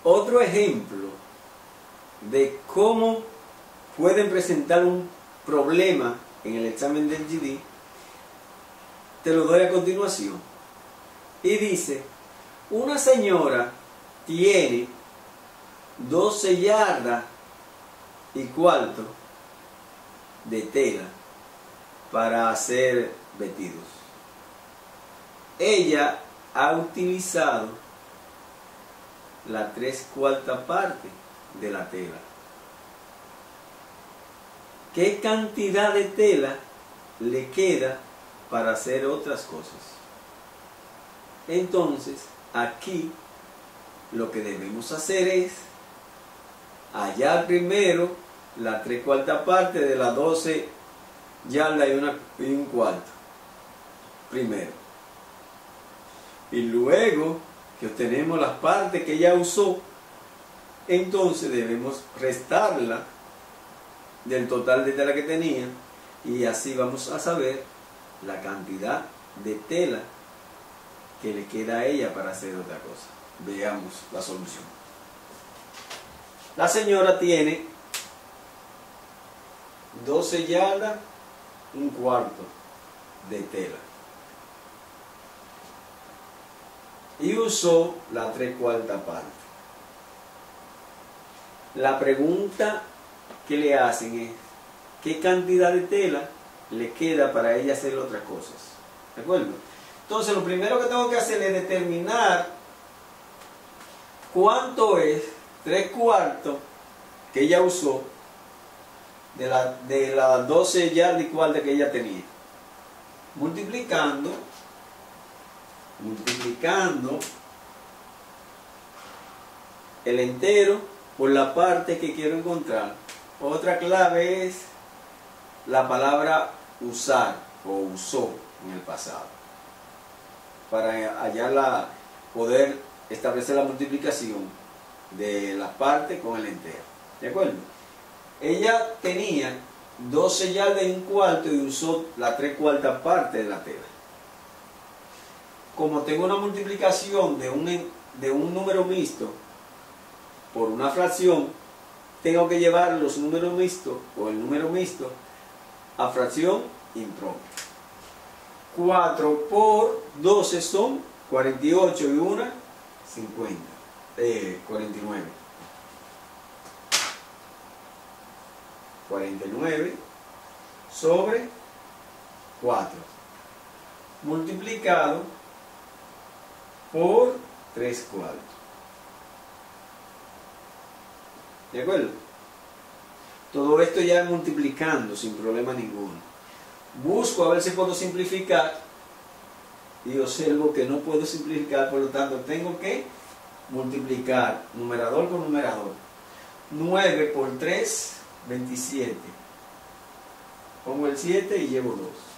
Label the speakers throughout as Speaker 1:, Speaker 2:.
Speaker 1: Otro ejemplo de cómo pueden presentar un problema en el examen del GD, te lo doy a continuación. Y dice, una señora tiene 12 yardas y cuarto de tela para hacer vestidos. Ella ha utilizado la 3/4 parte de la tela. ¿Qué cantidad de tela le queda para hacer otras cosas? Entonces, aquí lo que debemos hacer es hallar primero la 3/4 parte de las 12 yardas y un cuarto. Primero. Y luego que obtenemos las partes que ella usó, entonces debemos restarla del total de tela que tenía, y así vamos a saber la cantidad de tela que le queda a ella para hacer otra cosa. Veamos la solución. La señora tiene 12 yardas, un cuarto de tela, y usó la 3/4 parte. La pregunta que le hacen es, ¿qué cantidad de tela le queda para ella hacer otras cosas? ¿De acuerdo? Entonces, lo primero que tengo que hacer es determinar cuánto es 3/4 que ella usó de las 12 yardas y cuarto que ella tenía. Multiplicando el entero por la parte que quiero encontrar. Otra clave es la palabra usar o usó en el pasado, para hallar poder establecer la multiplicación de la parte con el entero. ¿De acuerdo? Ella tenía 12 yardas y un cuarto y usó la 3/4 parte de la tela. Como tengo una multiplicación de un número mixto por una fracción, tengo que llevar los números mixtos o el número mixto a fracción impropia. 4 por 12 son 48 y 1, 50. 49. 49 sobre 4 multiplicado por 3/4. ¿De acuerdo? Todo esto ya multiplicando sin problema ninguno. Busco a ver si puedo simplificar y observo que no puedo simplificar, por lo tanto tengo que multiplicar numerador con numerador. 9 por 3, 27. Pongo el 7 y llevo 2.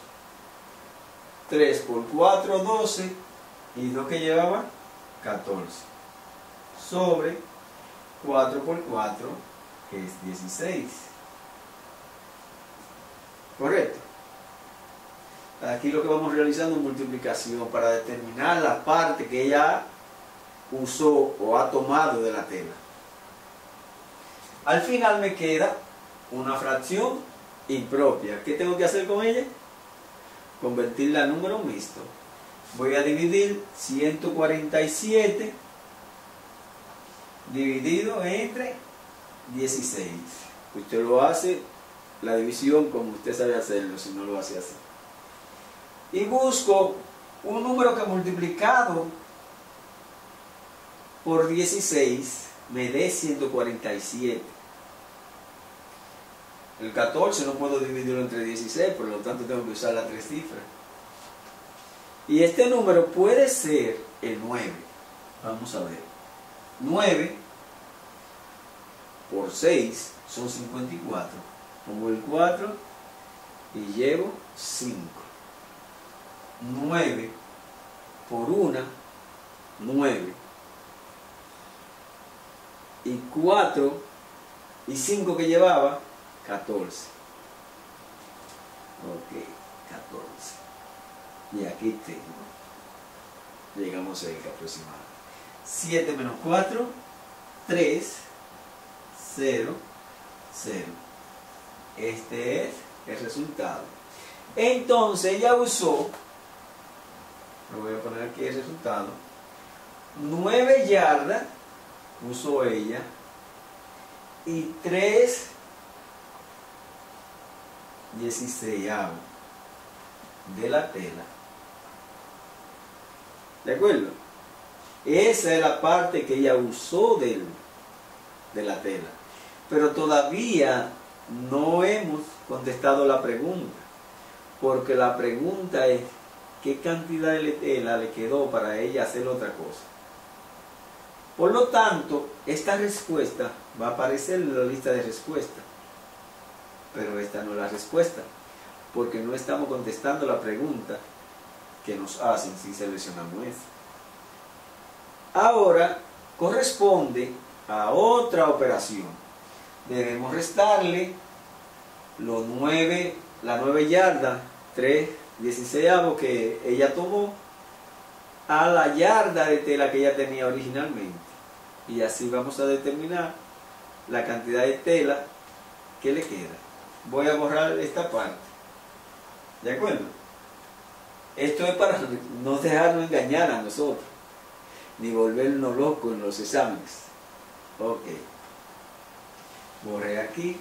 Speaker 1: 3 por 4, 12. Y 2 que llevaba, 14. Sobre 4 por 4, que es 16. ¿Correcto? Aquí lo que vamos realizando es multiplicación para determinar la parte que ella usó o ha tomado de la tela. Al final me queda una fracción impropia. ¿Qué tengo que hacer con ella? Convertirla a número mixto. Voy a dividir 147 dividido entre 16. Usted lo hace la división como usted sabe hacerlo, si no lo hace así. Y busco un número que multiplicado por 16 me dé 147. El 14 no puedo dividirlo entre 16, por lo tanto tengo que usar las 3 cifras. Y este número puede ser el 9. Vamos a ver. 9 por 6 son 54. Pongo el 4 y llevo 5. 9 por 1, 9. Y 4 y 5 que llevaba, 14. Ok, 14. Y aquí tengo, llegamos a aproximadamente 7 menos 4, 3, 0, 0. Este es el resultado. Entonces ella usó, lo voy a poner aquí el resultado, 9 yardas usó ella y 3 16avos de la tela. ¿De acuerdo? Esa es la parte que ella usó de la tela. Pero todavía no hemos contestado la pregunta. Porque la pregunta es, ¿qué cantidad de tela le quedó para ella hacer otra cosa? Por lo tanto, esta respuesta va a aparecer en la lista de respuestas. Pero esta no es la respuesta. Porque no estamos contestando la pregunta que nos hacen si seleccionamos esta. Ahora corresponde a otra operación. Debemos restarle las 9 yardas, 3 16avos que ella tomó, a la yarda de tela que ella tenía originalmente. Y así vamos a determinar la cantidad de tela que le queda. Voy a borrar esta parte. ¿De acuerdo? Esto es para no dejarnos engañar a nosotros, ni volvernos locos en los exámenes. Ok. Borré aquí.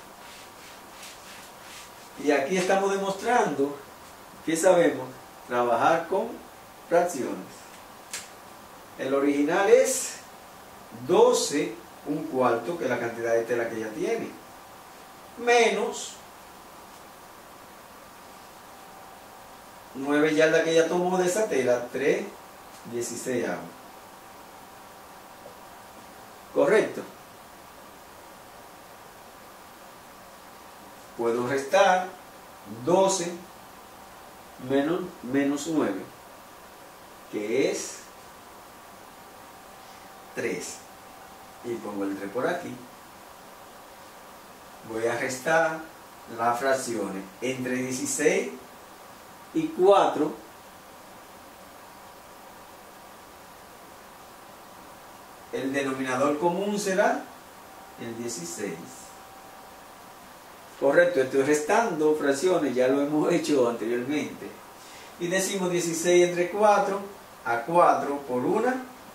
Speaker 1: Y aquí estamos demostrando que sabemos trabajar con fracciones. El original es 12 1/4, que es la cantidad de tela que ella tiene, menos 9 yardas que ella tomó de esa tela, 3 16avos. ¿Correcto? Puedo restar 12 menos 9, que es 3. Y pongo el 3 por aquí. Voy a restar las fracciones entre 16 y 4. El denominador común será el 16. Correcto, estoy restando fracciones, ya lo hemos hecho anteriormente. Y decimos 16 entre 4, a 4 por 1,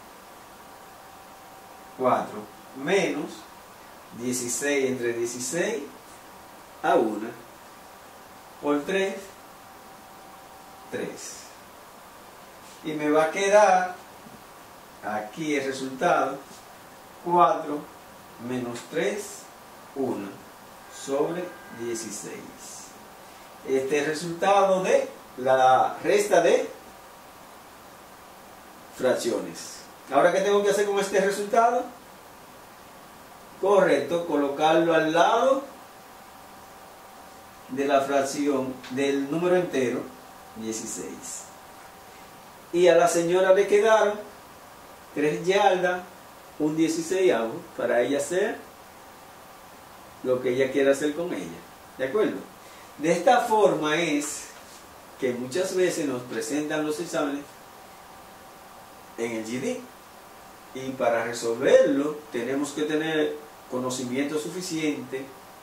Speaker 1: 4, menos 16 entre 16, a 1, por 3, 3. Y me va a quedar aquí el resultado, 4 menos 3, 1. Sobre 16. Este es el resultado de la resta de fracciones. Ahora, ¿qué tengo que hacer con este resultado? Correcto, colocarlo al lado de la fracción del número entero, 16. Y a la señora le quedaron 3 yardas, un 16avos, para ella hacer lo que ella quiera hacer con ella. ¿De acuerdo? De esta forma es que muchas veces nos presentan los exámenes en el GD. Y para resolverlo tenemos que tener conocimiento suficiente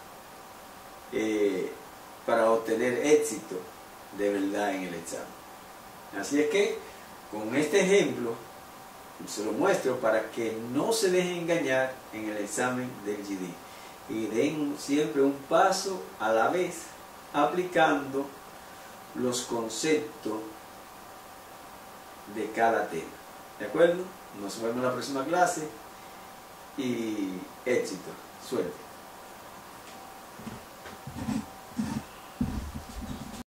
Speaker 1: para obtener éxito de verdad en el examen. Así es que con este ejemplo se lo muestro para que no se dejen engañar en el examen del GD. Y den siempre un paso a la vez, aplicando los conceptos de cada tema. ¿De acuerdo? Nos vemos en la próxima clase y éxito, suerte.